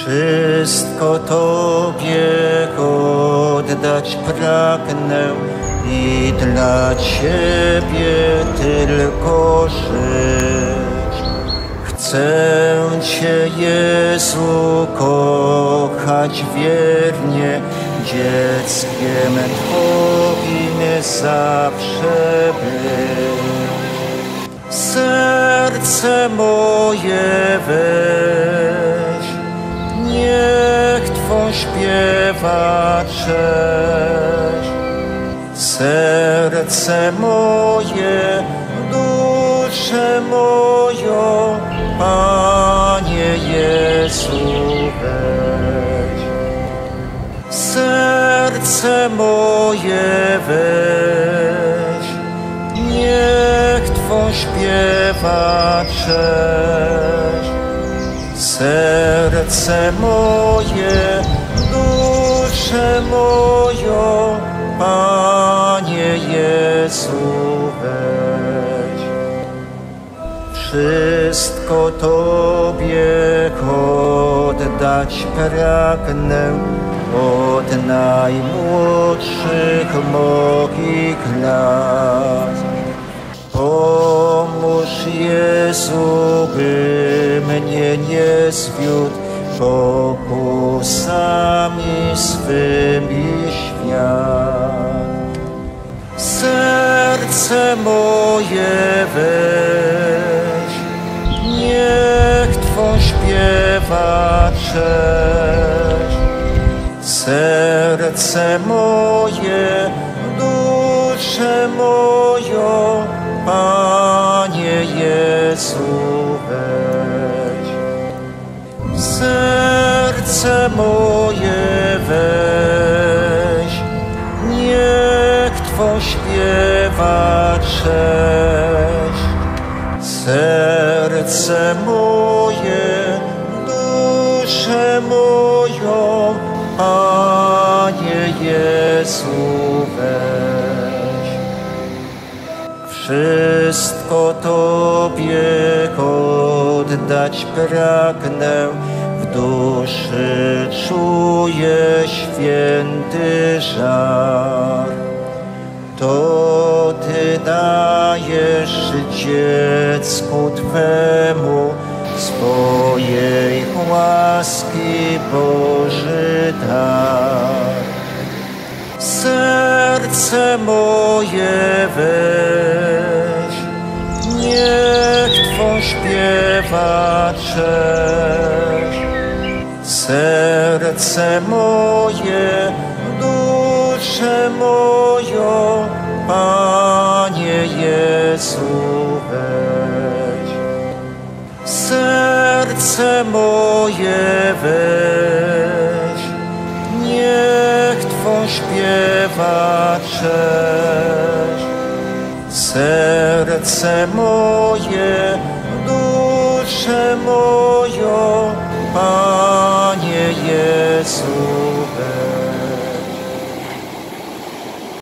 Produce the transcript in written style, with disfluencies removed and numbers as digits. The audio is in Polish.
Wszystko Tobie oddać pragnę i dla Ciebie tylko żyć. Chcę Cię, Jezu, kochać wiernie, dzieckiem Twoim zawsze być. Serce moje weź, niech Twą śpiewa cześć. Serce moje, duszę moją, Panie Jezu, weź. Serce moje weź, niech Twą śpiewa cześć. Serce moje, duszę moją, Panie Jezu, weź. Wszystko Tobie oddać pragnę od najmłodszych moich lat. Pomóż, Jezu, by mnie nie zwiódł pokusami swymi świat. Serce moje weź, niech Twą śpiewa cześć. Serce moje, duszę moją, Panie Jezu, weź. Serce moje weź, niech Twą śpiewa cześć. Serce moje, duszę moją, Panie Jezu, weź. Wszystko Tobie oddać pragnę, w duszy czuję święty żar. To Ty dajesz dziecku Twemu swojej łaski Boży dar. Serce moje weź, niech Twą śpiewa cześć. Serce moje, duszę moją, Panie Jezu, weź. Serce moje weź, niech Twą śpiewa cześć. Serce moje, duszę moją, Panie Jezu, weź.